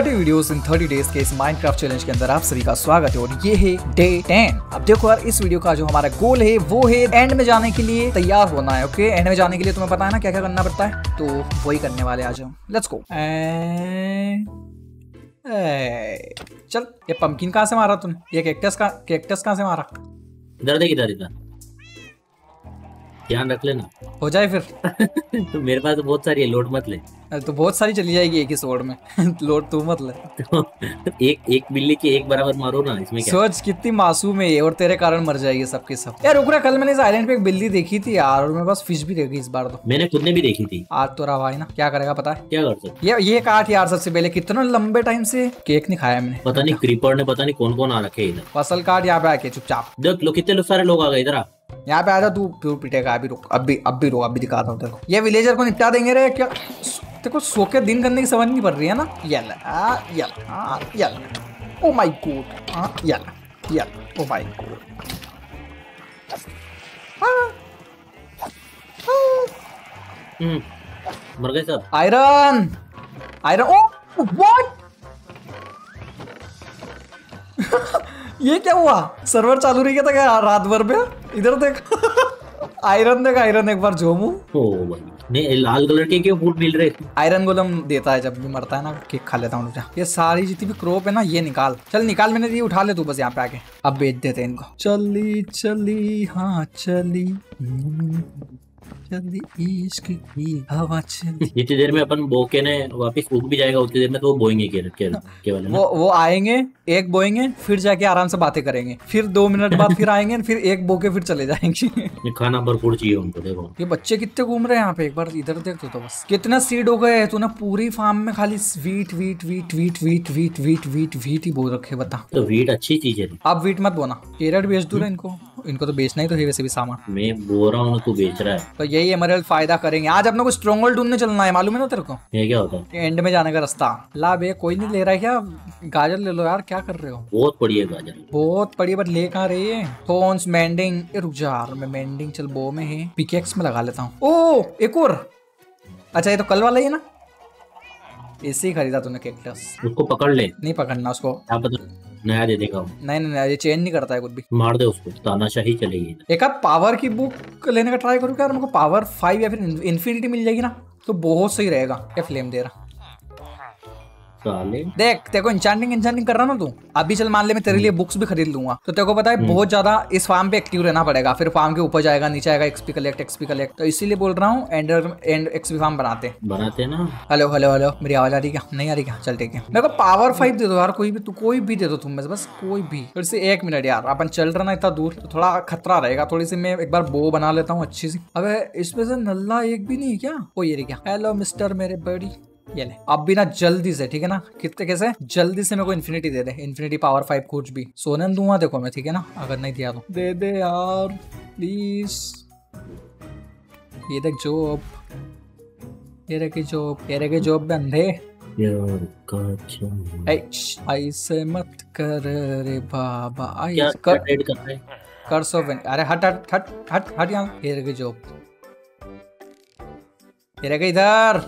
30 videos in 30 days के इस Minecraft challenge के अंदर आप सभी का स्वागत है और ये है डे 10। अब देखो यार, इस वीडियो का जो हमारा गोल है वो है एंड में जाने के लिए तैयार होना है। ओके, एंड में जाने के लिए तुम्हें पता है ना क्या क्या करना पड़ता है, तो वही करने वाले आज हम। Let's go. चल, ये पंपकिन कहाँ से मारा तूने? ये कैक्टस कहाँ से मारा? इधर इधर ध्यान रख लेना, हो जाए फिर। तो मेरे पास तो बहुत सारी है, लोड मत ले। तो बहुत सारी चली जाएगी एक ही शॉट में। लोड तू मत ले। तो एक बिल्ली की एक बराबर मारो ना, इसमें क्या? सोच कितनी मासूम है और तेरे कारण मर जाएगी सबके सब। यार रुक रहा, कल मैंने इस आइलैंड पे एक बिल्ली देखी थी यार, और मेरे पास फिश भी रह गई इस बार। तो मैंने खुद ने भी देखी थी। आज तो रहा भाई ना, क्या करेगा पता है? क्या कर सकते? ये काट यार, सबसे पहले कितना लंबे टाइम से केक नहीं खाया मैंने। पता नहीं क्रीपर ने पता नहीं कौन कौन आ रखे इधर। फसल काट यहाँ पे आके चुपचाप। देख लो कितने सारे लोग आ गए इधर। यहाँ पे आ जा, तू पिटेगा। अभी रुक, अभी रुक, अभी दिखाता हूँ तेरे को। ये विलेजर को निपटा देंगे रे क्या? देखो सो के दिन करने की समझ नहीं पड़ रही है ना। Oh my god, oh my god. मर गए सब। Iron oh what. ये क्या हुआ? सर्वर चालू रही था क्या रात भर पे? इधर देख। आयरन एक बार झोमू। ओ भाई, नहीं लाल कलर के क्यों फूड मिल रहे? आयरन गोलम देता है जब भी मरता है ना। केक खा लेता हूँ। ये सारी जितनी भी क्रॉप है ना, ये निकाल। चल निकाल, मैंने ये उठा ले तू बस यहाँ पे आके। अब बेच देते हैं इनको। चली हाँ चली इश्क की हवा चली। जितनी देर में अपन बो के ने वापस उग भी जाएगा, उतनी देर में तो वो बोएंगे केवल ना। वो आएंगे, एक बोएंगे, फिर जाके आराम से बातें करेंगे, फिर 2 मिनट बाद फिर आएंगे, फिर एक बो के फिर चले जाएंगे। खाना भरपूर चाहिए उनको। देखो ये बच्चे कितने घूम रहे हैं यहाँ पे, एक बार इधर देख तो बस। कितना सीड हो गए तूने पूरी फार्म में? खाली वीट ही बो रखे। बता तो वीट अच्छी चीज है। अब वीट मत बोना, कैरेट बेच दूँ इनको तो बेचना ही तो है वैसे भी सामान। मैं बो रहा हूँ, तू बेच रहा है। तो यही एमराल्ड फायदा करेंगे। आज अपने को स्ट्रॉन्ग होल्ड ढूंढने चलना है, मालूम है ना तेरे को? ये क्या होता है? एंड में जाने का रास्ता। ला बे, कोई नहीं ले रहा है क्या? गाजर ले लो यार, क्या कर रहे हो? बहुत बढ़िया गाजर, बहुत बढ़िया, बट ले कहाँ रही है? थोन्स मेंडिंग, रुक जा यार, मैं मेंडिंग चल बो में है, पिकेक्स में लगा लेता हूँ। ओ एक और। अच्छा ये तो कल वाला ही है ना? इसे ही खरीदा तूने कैक्टस। उसको पकड़ ले। नहीं पकड़ना उसको, क्या पता नया दे देगा। नहीं ये चेंज नहीं करता है कुछ भी। मार दे उसको, तानाशाही चलेगी। एक आध पावर की बुक लेने का ट्राई करूँ क्या? मेरे को पावर 5 या फिर इन्फिनिटी मिल जाएगी ना, तो बहुत सही रहेगा। क्या फ्लेम दे रहा साले। देख, तेरे को इंचांटिंग कर रहा ना तू। अभी चल मान ले मैं तेरे लिए बुक्स भी खरीद लूंगा, तो तेरे को पता है बहुत ज्यादा इस फार्म पे एक्टिव रहना पड़ेगा। फिर फार्म के ऊपर जाएगा, नीचे आएगा, एक्सपी कलेक्ट। तो इसीलिए बोल रहा हूँ एंड एक्सपी फार्म बनाते ना। हेलो मेरी आवाज आ रही क्या? नहीं आ रही क्या? चल ठीक है, मेरे को पावर 5 दे दो यार, कोई भी दे दो तुम में से, बस कोई भी। फिर से 1 मिनट यार, अपन चल रहा ना इतना दूर, तो थोड़ा खतरा रहेगा। थोड़ी सी मैं एक बार बो बना लेता हूँ अच्छी सी। अबे इसमें से नल्ला एक भी नहीं क्या? ओ ये क्या? हेलो मिस्टर मेरे बड़ी, ये ले। अब भी ना जल्दी से, ठीक है ना? कितने कैसे जल्दी से मेरे को इन्फिनिटी दे दे। इन्फिनिटी पावर 5 कुछ भी सोनन दूंगा देखो मैं, ठीक है ना? अगर नहीं दिया तो दे दे यार प्लीज। ये देख जॉब, ये रखी जॉब बंदे। ऐसे मत कर रे बाबा, कर सो। अरे हट यहाँ। ये रखी जॉब, ये रखी इधर।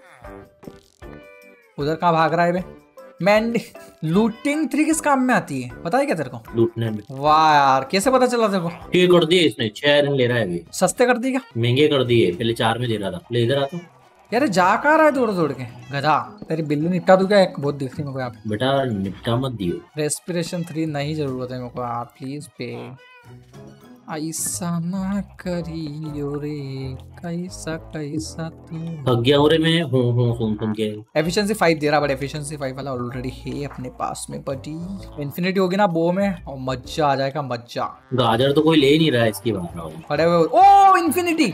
उधर कहाँ भाग रहा है बे? मैंडी लूटिंग 3 किस काम में आती है पता है क्या तेरे को? लूटने में। वाह यार, कैसे पता चला तेरे को? ठीक कर दिए इसने, 6 आयरन ले रहा है अभी। सस्ते कर दिए क्या? महंगे कर दिए, पहले 4 में दे रहा था। ले इधर आता हूँ यार। जा कहाँ रहा है दौड़ के गधा? तेरी बिल्ली निपटा दूं क्या? एक बहुत दिख रही मेरे को यहाँ पे। बेटा निपटा मत दियो। रेस्पिरेशन 3 नहीं जरूरत है मेरे को यार, प्लीज पे। ऐसा ना करियो रे, कैसा तू। थक गया हो रे मैं, हूँ सुन के। एफिशिएंसी 5 दे रहा, बट एफिशिएंसी 5 वाला ऑलरेडी है अपने पास में बड़ी। इन्फिनिटी होगी ना बो में, और मजा आ जाएगा, मजा। गाजर तो कोई ले नहीं रहा है इसकी बात। अरे ओ इन्फिनिटी,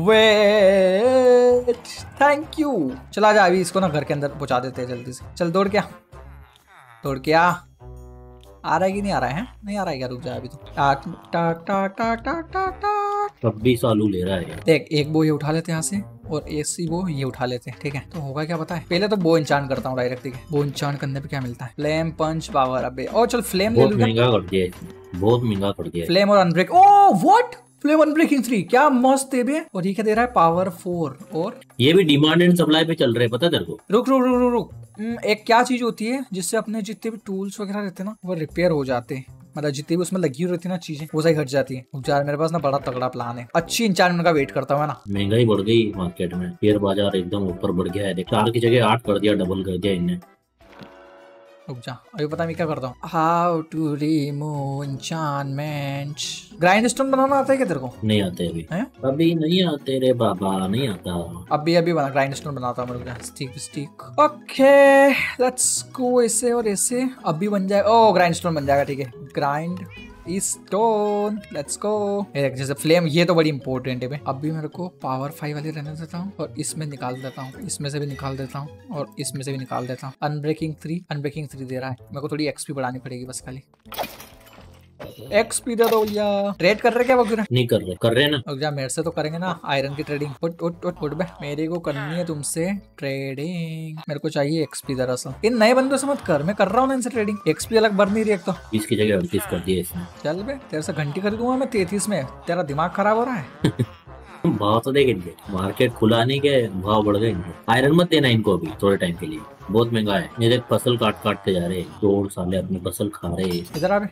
वेट, थैंक यू। चला जा, अभी इसको ना घर के अंदर पहुंचा देते हैं जल्दी से। चल दौड़ क्या आ रहा है कि नहीं आ रहा है? नहीं आ रहा है क्या? रुक जा अभी तो। टाक 26 आलू ले रहा है। देख, एक बो ये उठा लेते हैं यहाँ से, और ऐसी वो ये उठा लेते हैं, ठीक है? तो होगा क्या पता है? पहले तो बो इंचांट करता हूँ डायरेक्ट, ठीक है? बो इंचांट करने पे क्या मिलता है? Flame punch power. अबे ओ चल फ्लेम ले लूं। बहुत महंगा कर दिया। फ्लेम और unbreak. Oh what? Flame unbreaking 3 क्या मस्त है बे। और ये क्या दे रहा है? पावर 4। और ये भी डिमांड एंड सप्लाई पे चल रहे हैं, पता है तेरे को? रुक एक क्या चीज होती है जिससे अपने जितने भी टूल्स वगैरह रहते हैं ना वो रिपेयर हो जाते हैं, मतलब जितनी भी उसमें लगी हुई रहती है ना चीजें वो सही हट जाती है। यार मेरे पास ना बड़ा तगड़ा प्लान है, अच्छी इंचार्जमेंट का वेट करता हूँ ना। महंगाई बढ़ गई मार्केट में, शेयर बाजार एकदम ऊपर बढ़ गया है देख, 4 की जगह 8 कर दिया, डबल कर दिया इनने। रुक जा, अभी पता मैं क्या करता हूँ। How to remove enchantment. Grind stone बनाना आता है क्या तेरे को? नहीं आते अभी, हैं? अभी नहीं आते रे बाबा, नहीं आता। अभी बना ग्राइंड स्टोन बनाता हूँ मेरे को। Stick stick okay let's go, ऐसे और ऐसे अभी बन जाएगा। ओ ग्राइंड स्टोन बन जाएगा, ठीक है। Grind stone let's go. जैसे फ्लेम, ये तो बड़ी इंपॉर्टेंट है। अभी मेरे को पावर 5 वाली रहने देता हूँ और इसमें निकाल देता हूँ, इसमें से भी निकाल देता हूँ और इसमें से भी निकाल देता हूँ। अनब्रेकिंग 3 दे रहा है मेरे को, थोड़ी एक्सपी बढ़ानी पड़ेगी बस, खाली एक्सपी दे दो भैया। ट्रेड कर रहे क्या वो? नहीं कर रहे ना। जा, मेरे से तो करेंगे ना आयरन की ट्रेडिंग। उठ उठ उठ उठ बे, मेरे को करनी है तुमसे ट्रेडिंग, मेरे को चाहिए एक्सपी। दरअसल इन नए बंदों से मत कर, मैं कर रहा हूँ ना इनसे ट्रेडिंग, एक्सपी अलग बढ़ नहीं रही एक तो। 20 की जगह 38 कर दिया इसने। चल बे, तेरे से घंटी खरीदूंगा मैं 33 में, तेरा दिमाग खराब हो रहा है। भाव तो देख इनके, मार्केट खुला नहीं के भाव बढ़ गए इनके। आयरन मत देना इनको अभी थोड़े टाइम के लिए, बहुत महंगा है। ये देख फसल काट के जा रहे हैं, 2 साले अपनी फसल खा रहे हैं। इधर आ बे,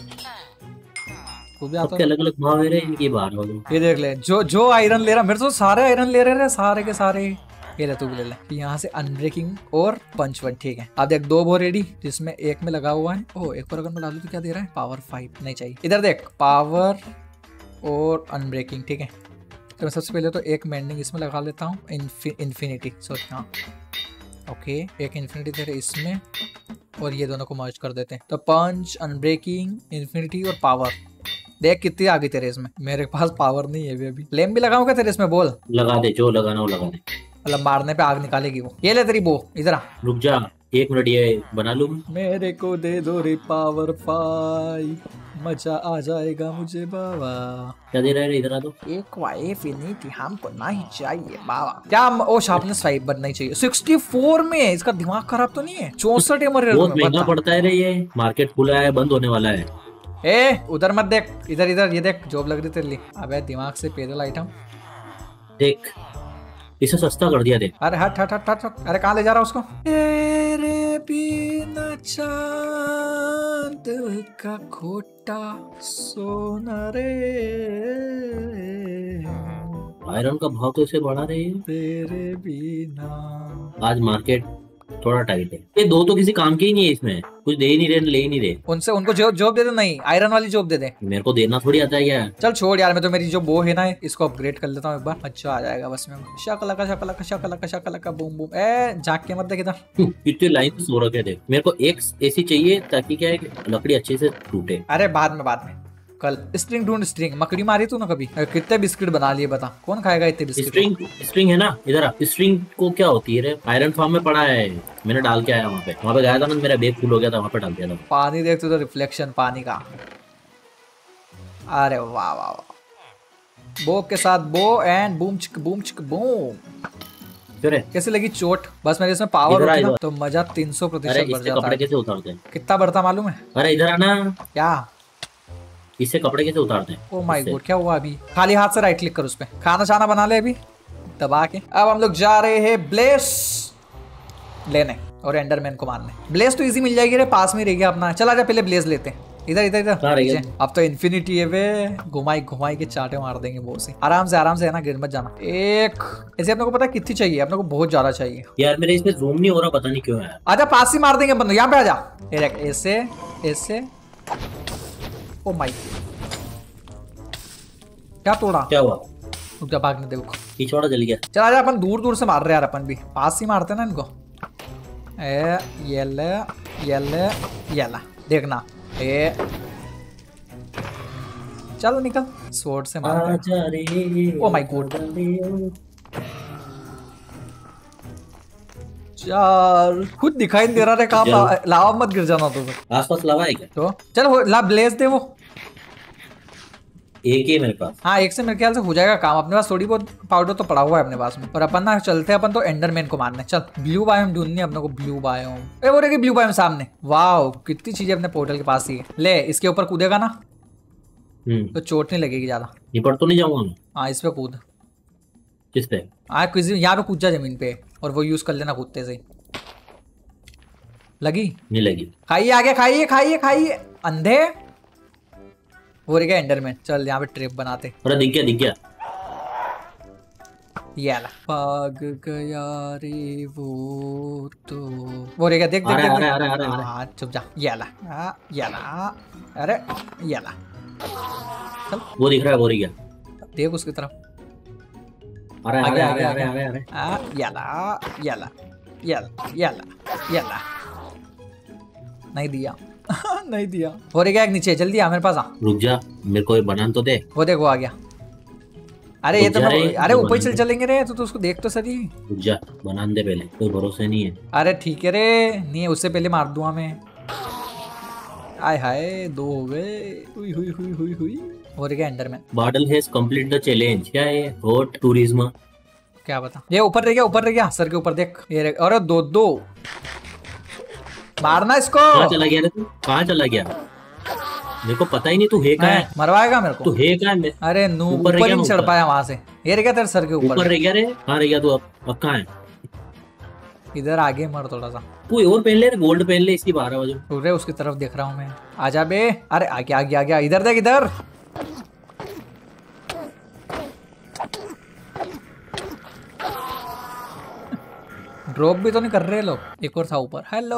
तू भी आता सबके अलग अलग भाव है रे इनकी बाहर वालों। ये देख ले, जो आयरन ले रहा, मेरे तो सारे आयरन ले रहे हैं, सारे के सारे। ये ले, तू भी ले ले। यहाँ से अनब्रेकिंग और पंच वन, ठीक है। अब देख 2 वो रेडी, जिसमें एक में लगा हुआ है। ओ एक पर अगर मैं डालू तो क्या दे रहा है? पावर 5 नहीं चाहिए। इधर देख, पावर और अनब्रेकिंग, ठीक है। तो मैं सबसे पहले तो एक मेंडिंग इसमें लगा लेता हूँ, इन्फिनिटी। सोच, हाँ ओके, एक इन्फिनिटी दे रहे इसमें और ये दोनों को मर्ज कर देते हैं। तो पंच, अनब्रेकिंग, इन्फिनिटी और पावर। देख कितनी आ गई तेरे इसमें, मेरे पास पावर नहीं है अभी। फ्लेम भी लगाऊं क्या तेरे इसमें? बोल। लगा दे, जो लगाना वो लगा दे, मतलब मारने पे आग निकालेगी वो। ये ले तेरी बो, इधर आ। रुक जा 1 मिनट, ये बना लूं। मेरे को दे दो रे पावर 5, मजा आ जाएगा मुझे बाबा। क्या दे रहा है? इधर आ दो। एक इन्फिनिटी हमको नहीं चाहिए बाबा। क्या ओ शार्पनेस 5 बनना ही चाहिए 64 में। इसका दिमाग खराब तो नहीं है? 64 एमर बहुत महंगा पड़ता है रे ये, मार्केट खुला है, बंद होने वाला है। ए उधर मत देख, इधर इधर, ये देख जॉब लग रही तेरे लिए। अबे दिमाग से पैदल आइटम देख, इसे सस्ता कर दिया देख। अरे हट हट हट हट हट। अरे कहाँ ले जा रहा उसको? तेरे बिना चांद का खोटा सोना रे, आयरन का भाव तो इसे बढ़ा रहे हैं। तेरे बिना। आज मार्केट थोड़ा टाइट है। ये 2 तो किसी काम के ही नहीं है, इसमें कुछ दे ही नहीं रहे, ले ही नहीं रहे। उनसे उनको जॉब दे दे। नहीं, आयरन वाली जॉब दे दे। मेरे को देना थोड़ी आता है क्या? चल छोड़ यार, मैं तो मेरी जो बो है ना इसको अपग्रेड कर लेता हूँ एक बार, अच्छा आ जाएगा बस में। शकलका शकलका शकलका शकलका बूम बूम। ए जाग के मत देख इधर। कितने लाइन सो रखे थे। मेरे को एक ऐसी चाहिए ताकि क्या है कि लकड़ी अच्छे से टूटे। अरे बाद में कल। स्ट्रिंग ढूंढ, स्ट्रिंग। मकड़ी मारी तू ना कभी? कितने बिस्किट बना लिए बता, कौन खाएगा इतने बिस्किट? स्ट्रिंग है ना, इधर आ। स्ट्रिंग को क्या होती है रे? आयरन फार्म में पड़ा है, मैंने डाल के आया वहाँ पे गया था ना, मेरा बैग फुल हो गया था, वहाँ पे डाल दिया था। पानी देख तू तो, रिफ्लेक्शन पानी का। अरे वाह वाह वाह। बो के साथ bow and boom chick boom chick boom. कैसे लगी चोट? बस मेरे इसमें पावर होती ना तो मजा 300% बढ़ जाता। कपड़े कैसे उतारते हैं? कितना बढ़ता मालूम है? अरे इधर आना। क्या? इससे कपड़े कैसे उतारते हैं? ओह माय गॉड, क्या हुआ अभी? खाली हाथ से राइट क्लिक कर उस पे, खाना छाना बना ले अभी दबा के। अब हम लोग जा रहे हैं ब्लेस लेने और एंडरमैन को मारने। ब्लेस तो इजी मिल जाएगी रे, पास में रह गया अपना। चला जा पहले ब्लेस लेते हैं। इधर इधर इधर। अब तो इन्फिनिटी है वे, घुमाई के चाटे मार देंगे वो से। आराम से है ना, गिर मत जाना। एक ऐसे अपने को पता है कितनी चाहिए? अपने को बहुत ज्यादा चाहिए यार। मेरे इसमें जूम नहीं हो रहा, पता नहीं क्यों है। आजा पास ही मार देंगे बंदो, यहाँ पे आजा। ऐसे ऐसे। ओ माय, क्या तोड़ा? क्या हुआ? रुक जा, भागने दे उसको। पिछवाड़ा जल गया। चल आजा, अपन दूर से मार रहे यार, अपन भी पास ही मारते ना इनको। ये ले देखना। चलो निकल, स्वॉर्ड से मार। ओ माय गॉड यार, खुद दिखाई नहीं दे रहा है कहाँ। लावा मत गिर जाना तो। आसपास लावा है क्या? तो चल ला ब्लेज दे वो। एक ही मेरे पास। हाँ, एक से मेरे ख्याल से हो जाएगा काम। अपने पास थोड़ी बहुत पाउडर तो पड़ा हुआ है अपने पास में। और अपन ना चलते हैं, अपन तो एंडरमैन को मारने। चल ब्लू बायोम ढूंढनी है अपने को। ब्लू बायोम, ए वो देखिए ब्लू बायोम सामने। वाओ, कितनी चीजें अपने पोर्टल के पास ही है। ले, इसके ऊपर कूदेगा ना तो चोट नहीं लगेगी ज्यादा। निपट तो नहीं जाऊंगा मैं? हाँ, इस पे कूद। किस पे? हाँ, किसी यहाँ पे कूद जा जमीन पे और वो यूज कर लेना कूदते से। लगी? नहीं लगी। खाइए आगे, खाइए खाइए खाइए अंधे। वो रह गया एंडरमैन। चल यहाँ पे ट्रिप बनाते। अरे दिख गया दिख गया। ये ला भाग गया रे वो तो। वो रह गया, देख आ देख रहा है देख आ रहा है आ देख। रहा है आ रहा है। हाँ चुप जा। ये ला ये ला। अरे ये ला। चल वो दिख रहा है वो रह गया। देख उसकी तरफ। आ रहा है आगे आ आगे रहा है आगे। आ रहा है आ रहा है आ रहा है। याला याला याला याला याला। नहीं दिया नहीं दिया। हो रही गया एक नीचे, जल्दी आ मेरे पास आ। रुक जा, मेरे को ये बनान तो दे। वो देखो आ गया। अरे ये रुक तो जा मैं, रे, अरे वो ऊपर बनान चल दे। चलेंगे रे, तो उसको देख तो सही। रुक जा, बनान दे पहले, कोई भरोसे नहीं है। अरे ठीक है रे, नहीं है उससे पहले मार दूंगा मैं। आय हाय 2 हो गए। हुई हुई हुई हुई हुई। हो रही गया एंडरमैन। बादल हैज कंप्लीट द चैलेंज। क्या है हॉट टूरिज्म? क्या बता, ये ऊपर रह गया, ऊपर रह गया सर के ऊपर देख। ये अरे 2-2 मारना इसको। कहाँ चला गया रे तू? कहाँ चला गया? मेरे को पता ही नहीं तू है कहाँ है। मरवाएगा मेरे तू को। है कहाँ है? अरे नू ऊपर रह ऊपर गया ही नहीं मैं चढ़ ऊपर। पाया वहां से। ये रह गया तेरे सर के ऊपर ऊपर। रह गया रे। कहाँ रह गया तू? अब कहाँ है? इधर आगे मर थोड़ा सा। तू और पहन ले, गोल्ड पहन ले, इसकी 12 बजे। पूरे उसकी तरफ देख रहा हूँ मैं। आजा बे। अरे आगे आगे आगे, इधर देख इधर। ड्रॉप भी तो नहीं कर रहे लोग। एक और था ऊपर। हेलो।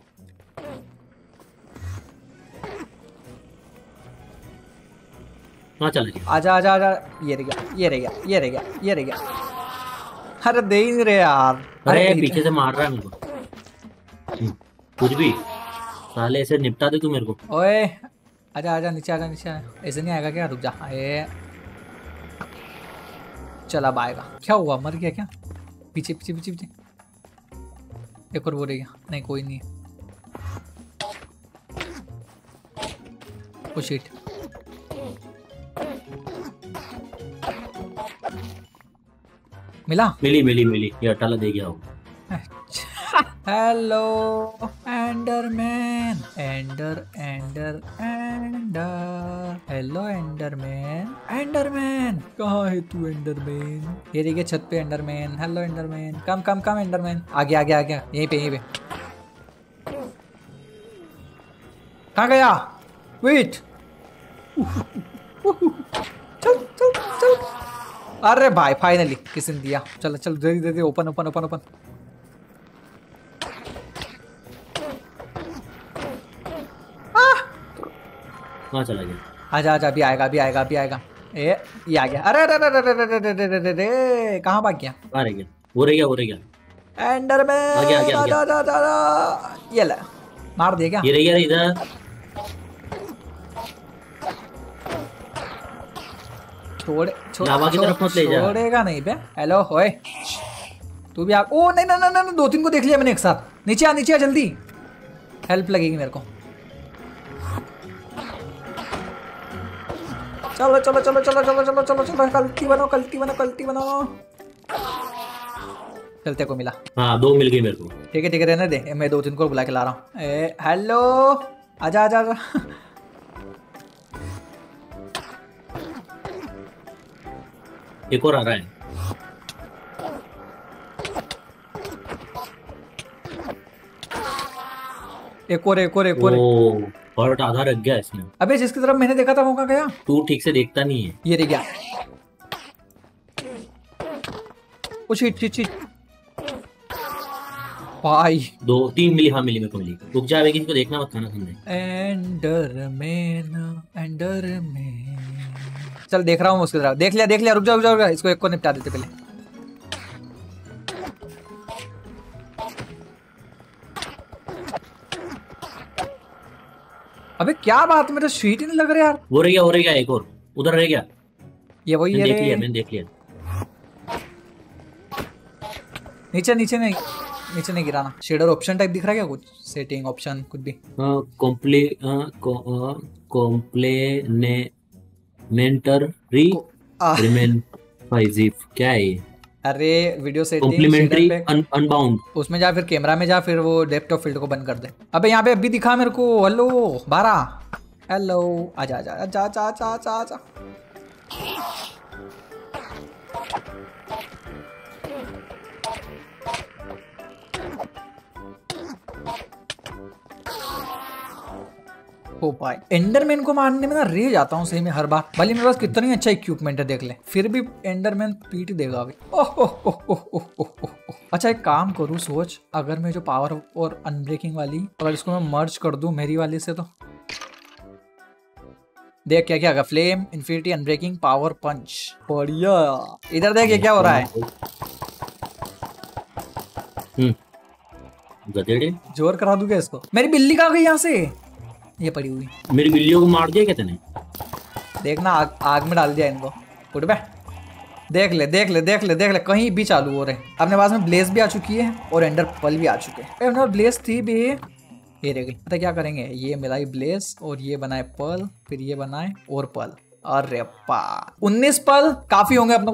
कहाँ चला गया? आजा आजा आजा। ये रह गया ये रह गया ये रह गया ये रह गया। अरे दे ही नहीं रहे यार। अरे पीछे से मार रहा है मेरे को। कुछ भी साले, ऐसे निपटा दे तू मेरे को। ओए आजा आजा नीचे, आजा नीचे आजा। ऐसे नहीं आएगा क्या? रुक जा। ए चल अब आएगा। क्या हुआ, मर गया क्या? पीछे पीछे पीछे पीछे। एक और वो रह गया। नहीं कोई नहीं है। Oh shit. मिला। मिली मिली मिली, ये अटाला दे गया हो। Hello Enderman. Ender Ender Ender. Hello Enderman. Enderman कहाँ है तू एंडरमैन? ये देखिए छत पे Enderman. Hello Enderman. Come come come Enderman. आगे आगे आगे, यहीं पे यहीं पे। कहाँ गया? वेट। चल चल चल। अरे भाई फाइनली किसी ने दिया। चल चल जल्दी जल्दी। Open open open open. कहाँ चला गया? आजा आजा, अभी आएगा अभी आएगा अभी आएगा। ये आ गया। अरे अरे अरे अरे अरे अरे अरे अरे अरे, कहाँ भाग गया? कहाँ रह गया? वो रह गया वो रह गया। एंडरमैन। आ गया आ गया आ आजा गया। आजा आजा आजा। ये ले मार दिया क्या? ये रह गया इधर। छोड़े लावा की तरफ मत ले जा। छोड़ेगा नहीं बे। हेलो होए तू भी आ। ओ नहीं नहीं नहीं नहीं, 2-3 को देख लिया मैंने एक साथ। नीचे आ जल्दी। हेल्प लगेगी मेरे को। चलो चलो चलो चलो चलो चलो चलो चलो। कल्टी बनो कल्टी बनो कल्टी बनो। चलते को मिला। हाँ 2 मिल गई मेरे को। ठीक है रहने दे। मैं 2-3 को बुला के ला रहा हूँ। हेलो आजा आजा आजा। एक और आ रहा है। एक और एक और एक और। ओ हॉट आधा रख गया इसमें। अबे जिसकी तरफ मैंने देखा था वो कहाँ गया? तू ठीक से देखता नहीं है। ये रह गया। ओ शिट शिट शिट भाई। 2-3 मिली। हाँ मिली मेरे को मिली। रुक जा, अभी किसी को देखना मत, खाना खाने। Enderman Enderman. चल देख रहा हूँ उसकी तरफ। देख लिया। रुक जा। इसको एक को निपटा देते पहले। अबे क्या बात, मेरे शीट ही नहीं लग रहा यार। वो रह गया एक और उधर रह गया। ये वही है रे। मैंने देख लिया। नीचे नहीं गिराना। शेडर ऑप्शन टाइप दिख रहा है क्या? कुछ सेटिंग ऑप्शन कुछ भी। कॉम्प्लीमेंटरी रिमेन 5 क्या है ये? अरे वीडियो सेटिंग कॉम्प्लीमेंट्री अनबाउंड। उसमें जा, फिर कैमरा में जा, फिर वो डेप्थ ऑफ फील्ड को बंद कर दे। अबे यहाँ पे अभी दिखा मेरे को। हेलो 12। हेलो आजा आजा आजा आजा आजा आजा आजा। हो पाए। एंडरमैन को मारने में ना रह जाता हूँ सही में हर बार, भले मेरे पास कितना ही अच्छा इक्विपमेंट है देख ले, फिर भी एंडरमैन पीट देगा अभी। अच्छा एक काम करूँ, सोच अगर मैं जो पावर और अनब्रेकिंग वाली अगर इसको मैं मर्ज कर दूं मेरी वाली से, तो देख क्या क्या, flame, infinity, unbreaking, power, punch, बढ़िया। इधर देख ये क्या हो रहा है, गधेड़े जोर करा दूंगा इसको। मेरी बिल्ली कहाँ गई यहाँ से, ये पड़ी हुई। मेरी बिल्लियों को मार दिया क्या तूने? देखना आग में डाल दिया इनको। उठ बे, देख ले देख ले देख ले देख ले, कहीं भी चालू हो रहे। अपने पास में ब्लेज भी आ चुकी है और एंडर पल भी आ चुके हैं। अपने पास ब्लेज थी भी, ये रह गई। पता क्या करेंगे, ये मिलाई ब्लेज और ये बनाए पल, फिर ये बनाए और पल। अरे पा 19 पल काफी होंगे अपने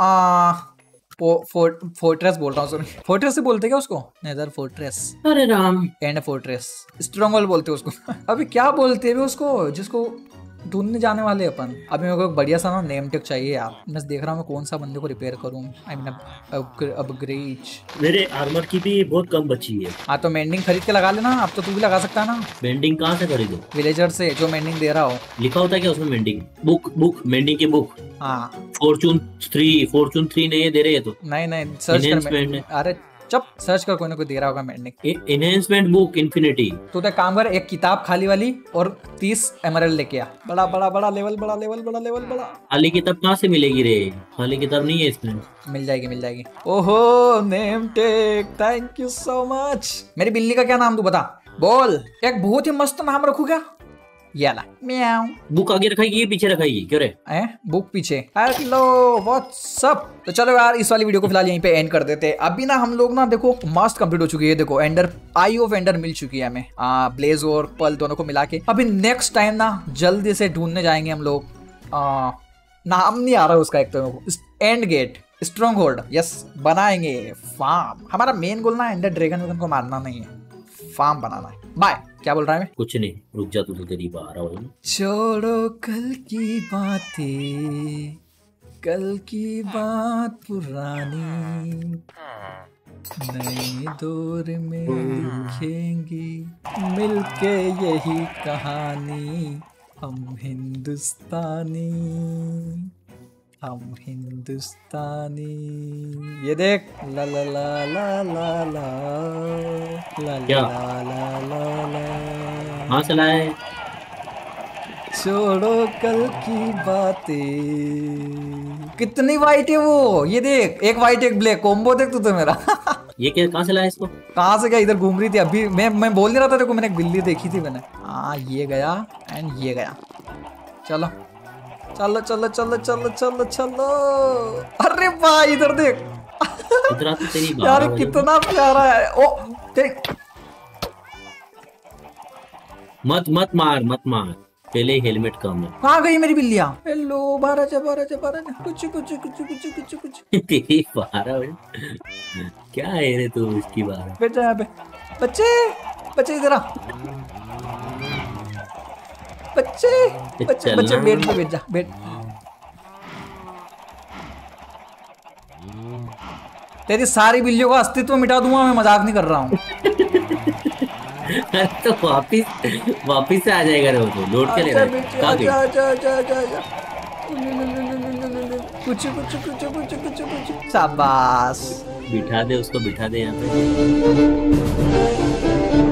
को। फोर्ट्रेस बोल रहा हूँ, सॉरी फोर्ट्रेस से बोलते क्या उसको, नेदर फोर्ट्रेस, अरे राम, एंड फोर्ट्रेस, स्ट्रॉन्ग होल्ड बोलते हैं उसको। अभी क्या बोलते हैं उसको जिसको ढूंढने जाने वाले अपन। अभी मेरे को एक बढ़िया सा ना नेम टेक चाहिए यार, मैं देख रहा हूँ मैं कौन सा बंदे को रिपेयर करूँ। I mean upgrade. मेरे आर्मर की भी बहुत कम बची है। हाँ तो मेंडिंग खरीद के लगा लेना, अब तो तू भी लगा सकता है ना। मेंडिंग कहाँ से खरीदो? विलेजर से, जो मेंडिंग दे रहा हो। लिखा होता है क्या उसमें मेंडिंग? बुक मेंडिंग की बुक। हाँ फॉर्चून 3 नहीं दे रहे तो नहीं सर्च कर। अरे चुप, सर्च कर, कोई ना कोई दे रहा होगा मेंडिंग। Enhancement book infinity. तो काम कर, एक किताब खाली वाली और 30 एमरल्ड लेके आ। बड़ा बड़ा बड़ा लेवल, बड़ा लेवल, बड़ा लेवल, बड़ा। खाली किताब कहाँ से मिलेगी रे? खाली किताब नहीं है इसमें। मिल जाएगी मिल जाएगी। ओहो name tag, thank you so much. मेरी बिल्ली का क्या नाम तू बता, बोल। एक बहुत ही मस्त नाम रखू क्या? ये ला म्याऊ। बुक आगे रखाएगी ये पीछे रखाएगी क्यों रे? बुक पीछे। Hello what's up. तो चलो यार इस वाली वीडियो को फिलहाल यहीं पे एंड कर देते हैं। अभी ना हम लोग ना देखो मस्त कंप्लीट हो चुकी है, देखो एंडर, आई ऑफ एंडर मिल चुकी है हमें, ब्लेज और पल दोनों को मिला के। अभी नेक्स्ट टाइम ना जल्दी से ढूंढने जाएंगे हम लोग, नाम नहीं आ रहा उसका एक तो, end gate, stronghold, yes बनाएंगे। फार्म, हमारा मेन गोल ना एंडर ड्रैगन को मारना नहीं है, फार्म बनाना है। बाय। क्या बोल रहा है मैं? कुछ नहीं, रुक जा, तू तो तेरी बात आ रहा है। छोड़ो कल की बातें, कल की बात पुरानी, नए दौर में लिखेंगे मिलके यही कहानी। हम हिंदुस्तानी, हम हिंदुस्तानी। ये देख, ला ला ला ला ला ला ला ला ला ला। हाँ चला है। छोड़ो कल की बातें। कितनी वाइट है वो, ये देख, एक वाइट एक ब्लैक कॉम्बो देख तो मेरा। ये क्या, कहाँ से लाया इसको? कहाँ से क्या, इधर घूम रही थी अभी। मैं बोल नहीं रहा था देखो, मैंने एक बिल्ली देखी थी मैंने। हाँ ये गया एंड ये गया। चलो चलो चलो चलो चलो चलो चलो। अरे भाई इधर देख। इधर तो तेरी यार कितना प्यारा है। ओ देख, मत मार, पहले हेलमेट कम है। कहाँ गई मेरी बिल्लियाँ? हेलो बारह जा कुछ कुछ कुछ कुछ कुछ कुछ। तेरी 12 क्या है रे तू इसकी 12? बैठ जा यहाँ पे। बच्चे इधर आ। बच्चे बैठ जा बैठ। तेरी सारी बिल्लियों का अस्तित्व मिटा दूंगा मैं, मजाक नहीं कर रहा हूँ। तो वापिस से आ जाएगा रे वो, तो लौट के ले रहा है। शाबाश, बिठा दे उसको, बिठा दे यहाँ पे।